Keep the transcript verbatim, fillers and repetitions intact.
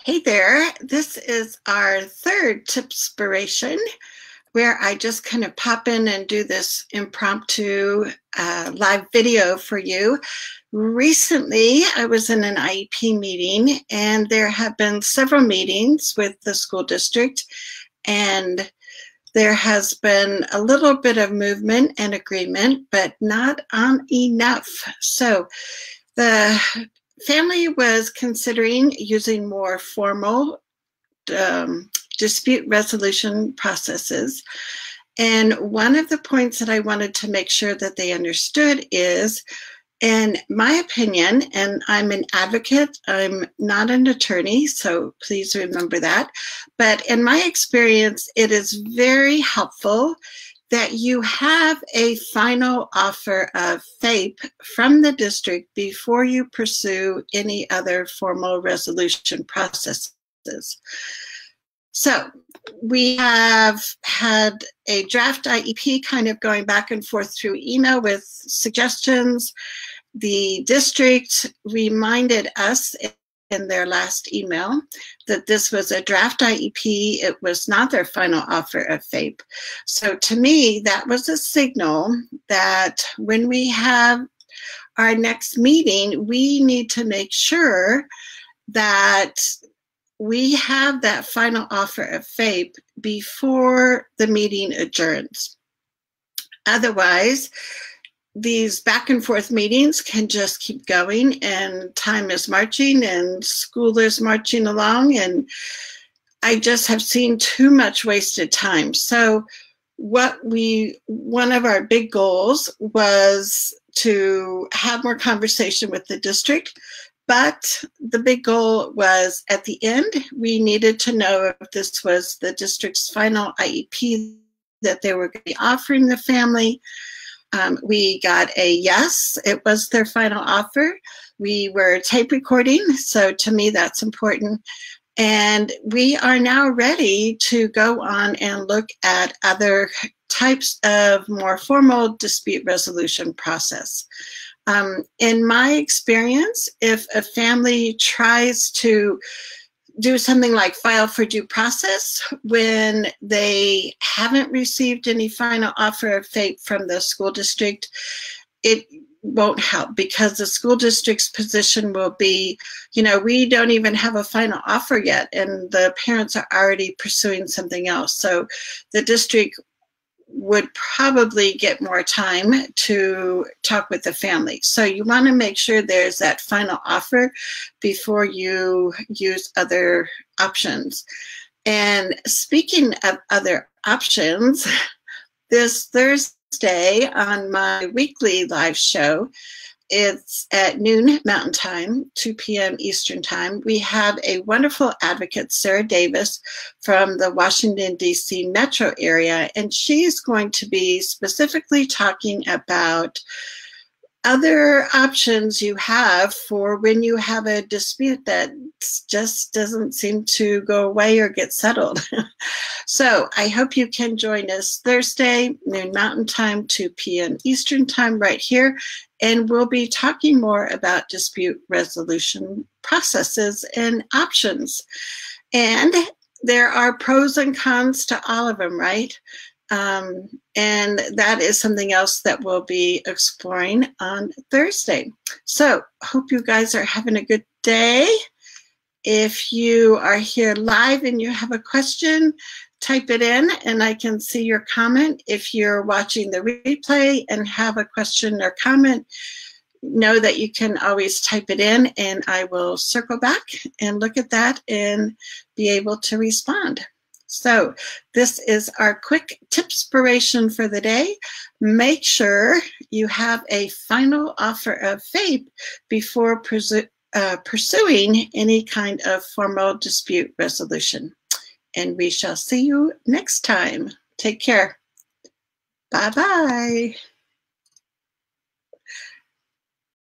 Hey there, this is our third Tipspiration, where I just kind of pop in and do this impromptu uh, live video for you. Recently, I was in an I E P meeting, and there have been several meetings with the school district, and there has been a little bit of movement and agreement, but not on enough. So the family was considering using more formal um, dispute resolution processes. And one of the points that I wanted to make sure that they understood is, in my opinion, and I'm an advocate, I'm not an attorney, so please remember that. But in my experience, it is very helpful that you have a final offer of FAPE from the district before you pursue any other formal resolution processes. So we have had a draft I E P kind of going back and forth through email with suggestions. The district reminded us in their last email that this was a draft I E P. It was not their final offer of FAPE. So to me, that was a signal that when we have our next meeting, we need to make sure that we have that final offer of FAPE before the meeting adjourns. Otherwise, these back and forth meetings can just keep going, and time is marching and school is marching along, and I just have seen too much wasted time. So what we, one of our big goals was to have more conversation with the district, but the big goal was at the end, we needed to know if this was the district's final I E P that they were going to be offering the family. Um, we got a yes, it was their final offer. We were tape recording, so to me that's important. And we are now ready to go on and look at other types of more formal dispute resolution process. Um, in my experience, if a family tries to do something like file for due process when they haven't received any final offer of FAPE from the school district, it won't help, because the school district's position will be, you know, we don't even have a final offer yet, and the parents are already pursuing something else. So the district would probably get more time to talk with the family. So you want to make sure there's that final offer before you use other options. And speaking of other options, this Thursday on my weekly live show, it's at noon Mountain Time, two p m Eastern Time. We have a wonderful advocate, Sarah Davis, from the Washington D C metro area, and she's going to be specifically talking about other options you have for when you have a dispute that just doesn't seem to go away or get settled. So I hope you can join us Thursday, noon Mountain Time, two p m Eastern Time, right here. And we'll be talking more about dispute resolution processes and options. And there are pros and cons to all of them, right? Um, and that is something else that we'll be exploring on Thursday. So hope you guys are having a good day. If you are here live and you have a question, type it in and I can see your comment. If you're watching the replay and have a question or comment, know that you can always type it in and I will circle back and look at that and be able to respond. So this is our quick tipspiration for the day. Make sure you have a final offer of FAPE before pursu uh, pursuing any kind of formal dispute resolution. And we shall see you next time. Take care. Bye-bye.